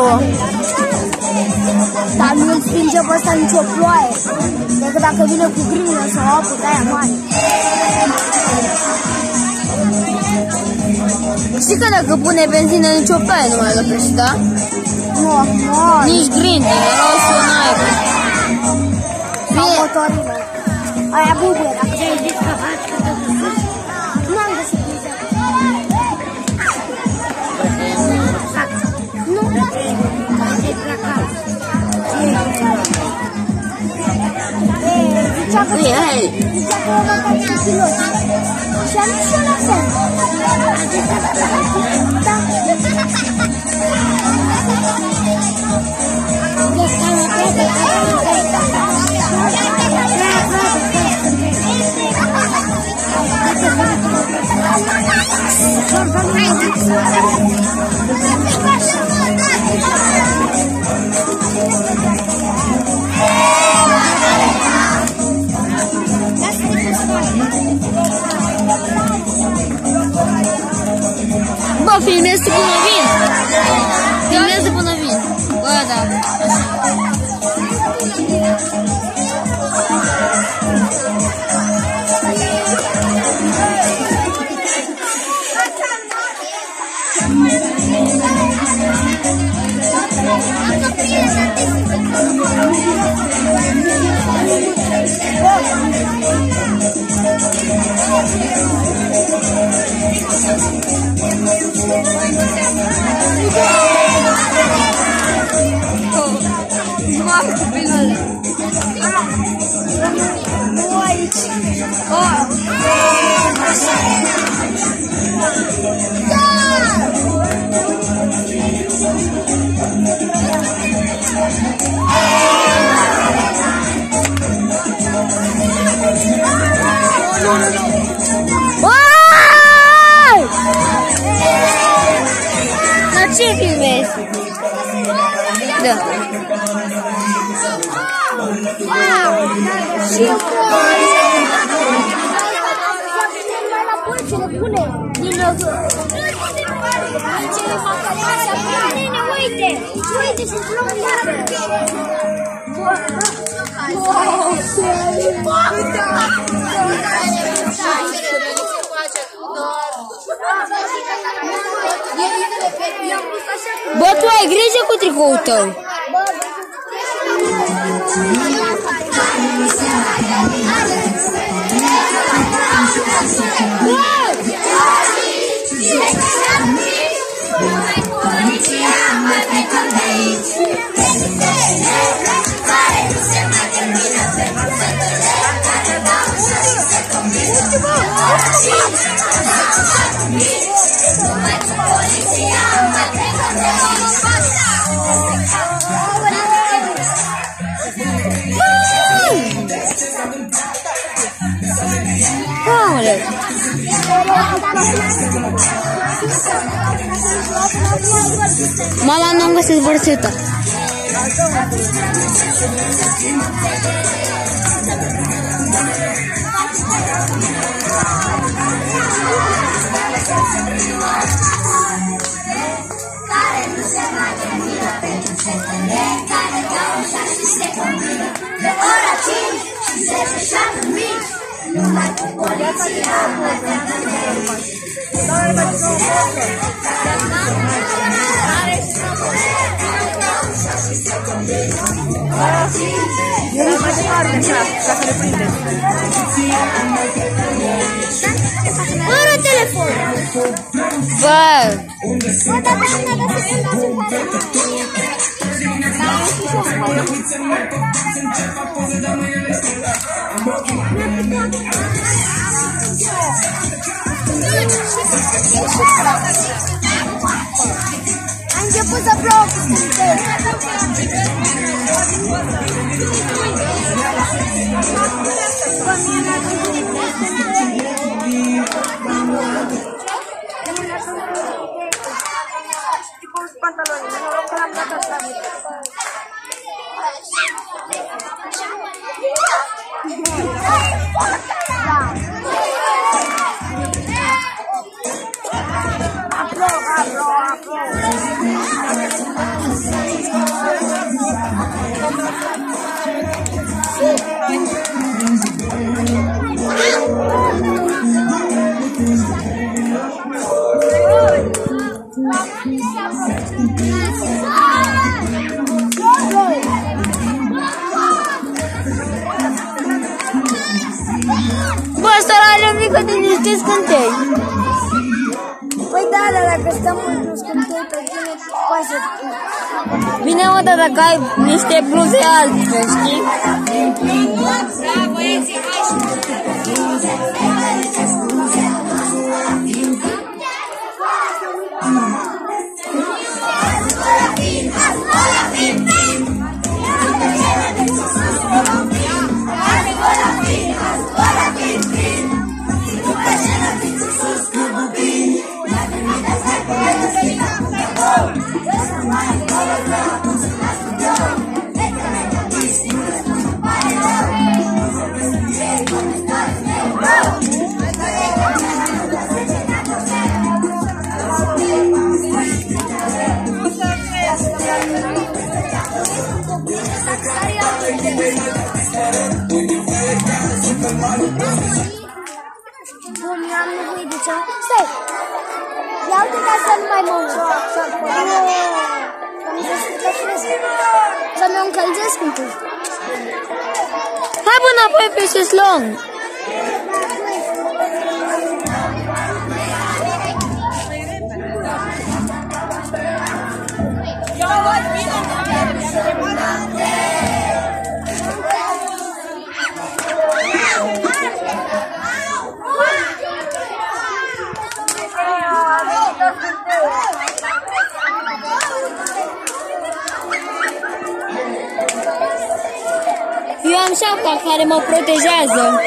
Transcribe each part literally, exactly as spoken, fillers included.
plouă. Dar nu îl stinge pe ăsta nicio ploaie, decât dacă vine cu grină sau apă de aia mare. Știi că dacă pune benzină, nicio ploaie nu mai răpește, da? Normal. Nici grindă, erau să n-aibă. Sau motorină. Aia bubuie, dacă ți-ai zis că faci că te duci. Nu am găsit nici. Nu. Ce-i placat? Zicea că zicea că o mâncați cu pilot. Și am zis eu la fel. A zis că da. Bă, filmezi tu până vin. Filmează până vin. Bă, da. Nu aici. Dar ce filmezi? Da. Și mai la pulcile pune din lăgă. Nene, uite! Uite și-ți luăm iară! Bă, tu ai grijă cu tricoul tău. Mama, nu am găsit bărțeta. Numai cu poliția mă trăgănești. Eu nu mai departe așa, ca să le prindeți. Fără telefon! Bă! Bă, dar dacă nu ne găsim în a început să plouă cu stântări. Apro, apro, apro. Bă, ăsta are mică de niște scântei. Păi da, dar dacă stăm în scântei pe tine, poate să... Bine, mă, dar dacă ai niște bluze alte, știi? Da, băieții, hai și... Bun, eu am nevoie de ceva. Stai! Ia uite ca să nu mai mă uit. Să mă încălzesc întâi. Hai, bă, înapoi pe șeslong. Eu am șapca care mă protejează.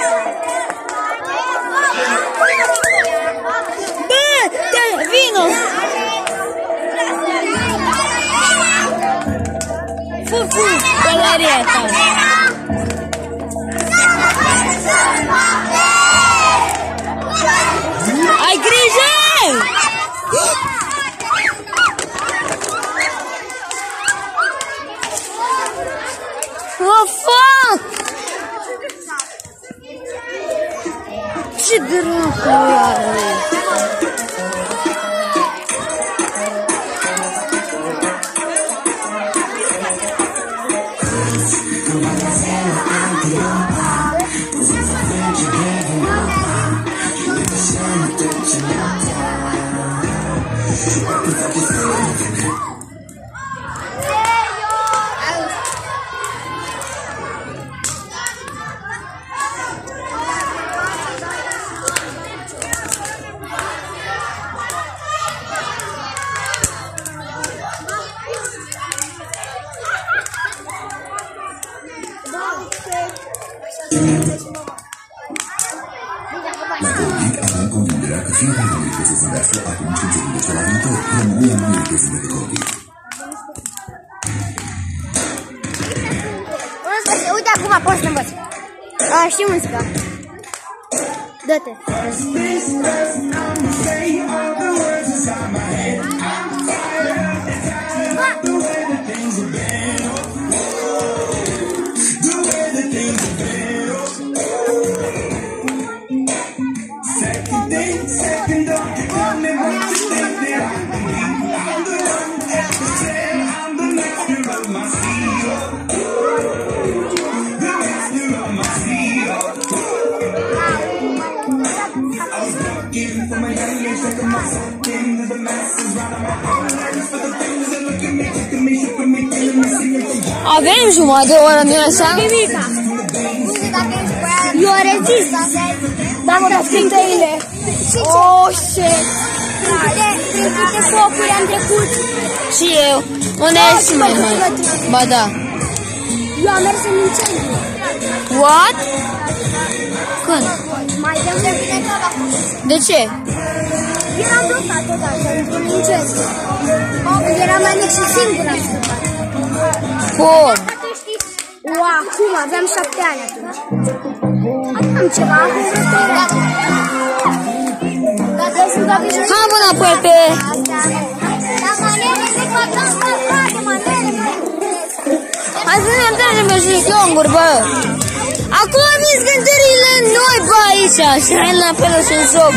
Bă, te vino! Fu, fu, pălăria ta! Ai grijă! Oh, fuck! Ce dracu are? Acum convingerea că fiecare merită să zâmbească atunci când se gândește la viitor. România nu merită zâmbete de copii. Uite acum poți să învăț. A, și muzica. Dă-te. Avem jumătate de oră, nu-i așa? Eu rezist. Dar mă dați scântările. Oh, shit. Prin câte focuri am trecut. Și eu. Unde ești și mai mult? Ba da. Eu am mers în incendiu. What? Când? Mai devreme. De ce? Eram blocat odată într-un incendiu. Când eram mai mic și singur am scăpat. Cum? Ua, acum aveam șapte ani atunci. Am ceva acum vreo Hai mă înapoi pe... Hai să ne înțelegem pe șișlonguri, bă! Acum vin scântările noi, bă, aici! Și hai la apelă și în joc!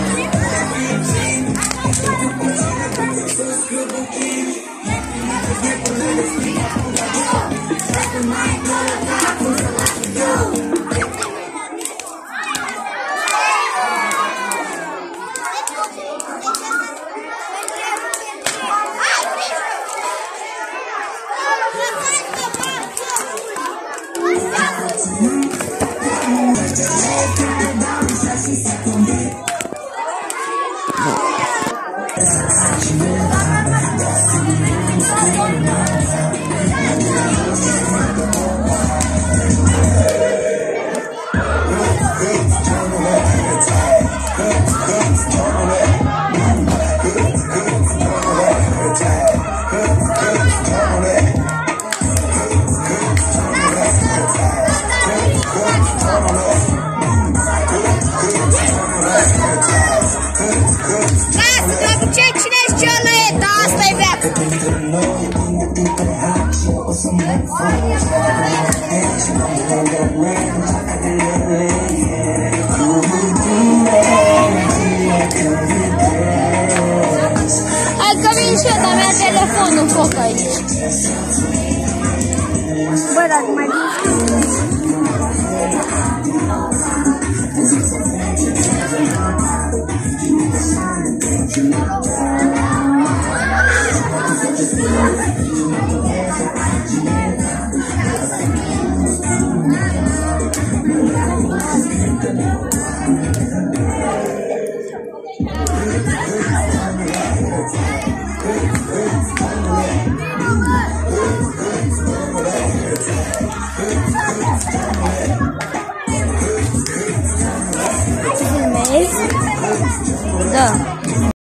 Hai că vin și eu, dar mi-a telefonul foc aici. Bă, dar mai bine. Da.